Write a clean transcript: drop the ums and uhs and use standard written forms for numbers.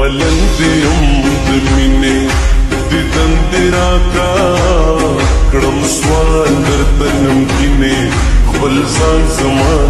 ملندیم دمینه دیدن دیراکا کڑم سوال در تنم کینه خبل زان زمان